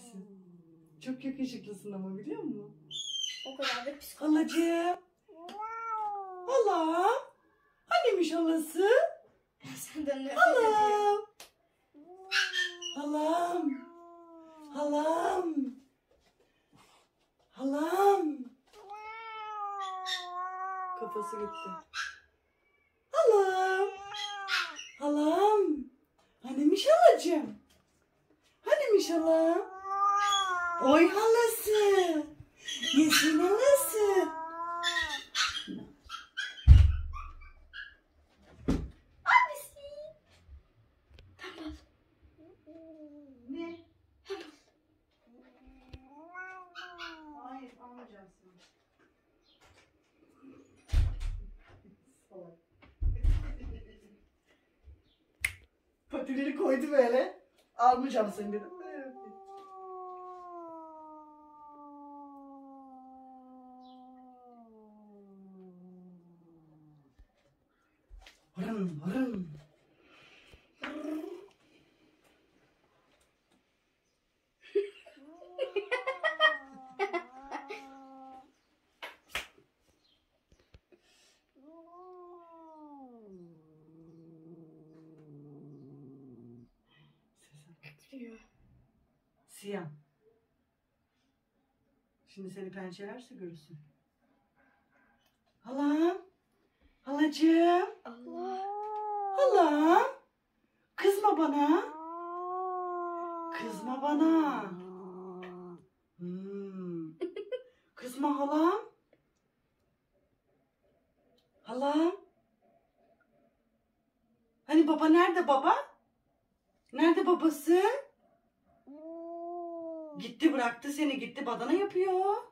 misin? Çok yakışıklısın ama, biliyor musun? O kadar da psikopat. Halacığım. Hala. Hanimiş halası? Senden nefret ediyorum. Halam. Halam. Halam. Kafası gitti. Halam. Halam. Hanimiş halacığım? Hanimiş halam? Oy halası. Yesin halası. Abisi. Tamam. Ne? Hayır, almayacağım seni. Salak. Patileri koydu böyle. Almayacağım seni dedim. Hırın hırın. Siyah. Şimdi seni pençelerse görürsün. Halam. Halacığım. Allah. Halam. Kızma bana. Kızma bana. Kızma halam. Halam. Hani baba nerede baba? Nerede babası? Gitti, bıraktı seni, gitti, badana yapıyor.